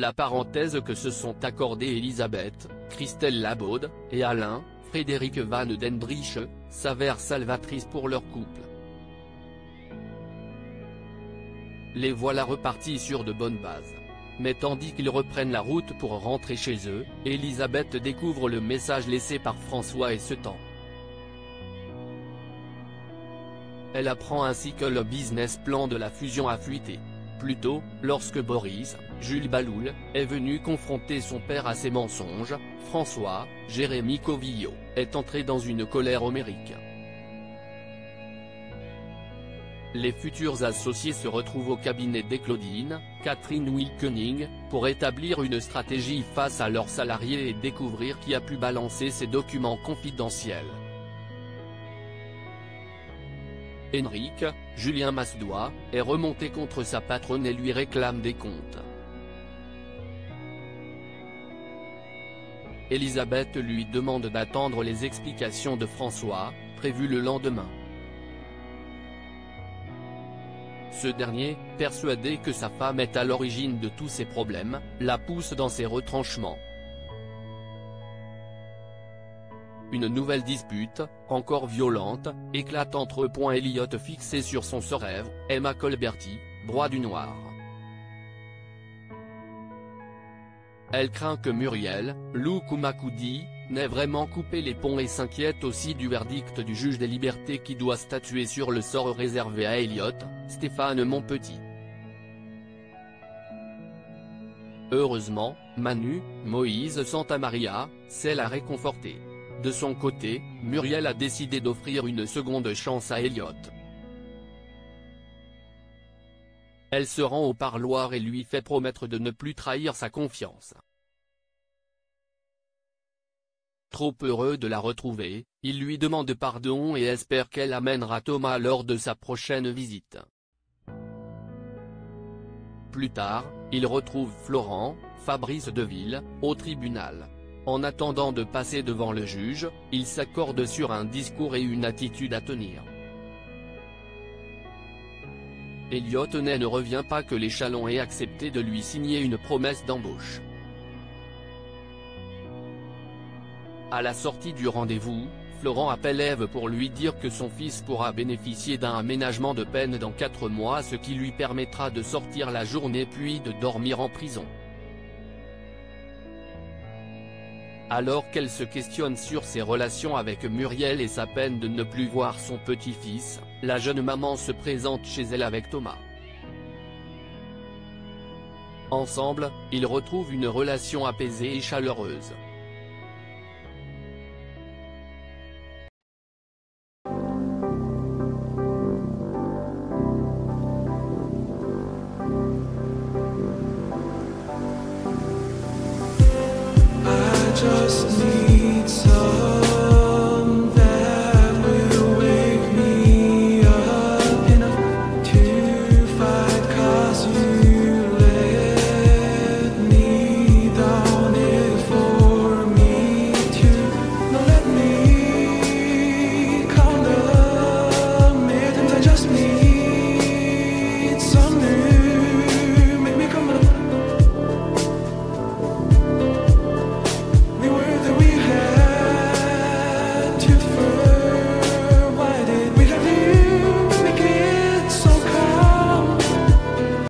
La parenthèse que se sont accordés Elisabeth, Christelle Labaude, et Alain, Frédéric Van den Brieche, s'avère salvatrice pour leur couple. Les voilà repartis sur de bonnes bases. Mais tandis qu'ils reprennent la route pour rentrer chez eux, Elisabeth découvre le message laissé par François et se tend. Elle apprend ainsi que le business plan de la fusion a fuité. Plus tôt, lorsque Boris, Jules Baloul, est venu confronter son père à ses mensonges, François, Jérémy Covillo, est entré dans une colère homérique. Les futurs associés se retrouvent au cabinet d'Eclaudine, Catherine Wilkening, pour établir une stratégie face à leurs salariés et découvrir qui a pu balancer ces documents confidentiels. Henrik, Julien Massedois, est remonté contre sa patronne et lui réclame des comptes. Elisabeth lui demande d'attendre les explications de François, prévues le lendemain. Ce dernier, persuadé que sa femme est à l'origine de tous ses problèmes, la pousse dans ses retranchements. Une nouvelle dispute, encore violente, éclate entre eux. Elliot fixé sur son sort rêve, Emma Colberti, droit du noir. Elle craint que Muriel, Lou Koumakoudi, n'ait vraiment coupé les ponts et s'inquiète aussi du verdict du juge des libertés qui doit statuer sur le sort réservé à Elliot, Stéphane Monpetit. Heureusement, Manu, Moïse Santamaria, sait la réconforter. De son côté, Muriel a décidé d'offrir une seconde chance à Elliot. Elle se rend au parloir et lui fait promettre de ne plus trahir sa confiance. Trop heureux de la retrouver, il lui demande pardon et espère qu'elle amènera Thomas lors de sa prochaine visite. Plus tard, il retrouve Florent, Fabrice Deville, au tribunal. En attendant de passer devant le juge, ils s'accordent sur un discours et une attitude à tenir. Elliot ne revient pas que les Chalon aient accepté de lui signer une promesse d'embauche. À la sortie du rendez-vous, Florent appelle Ève pour lui dire que son fils pourra bénéficier d'un aménagement de peine dans 4 mois, ce qui lui permettra de sortir la journée puis de dormir en prison. Alors qu'elle se questionne sur ses relations avec Muriel et sa peine de ne plus voir son petit-fils, la jeune maman se présente chez elle avec Thomas. Ensemble, ils retrouvent une relation apaisée et chaleureuse.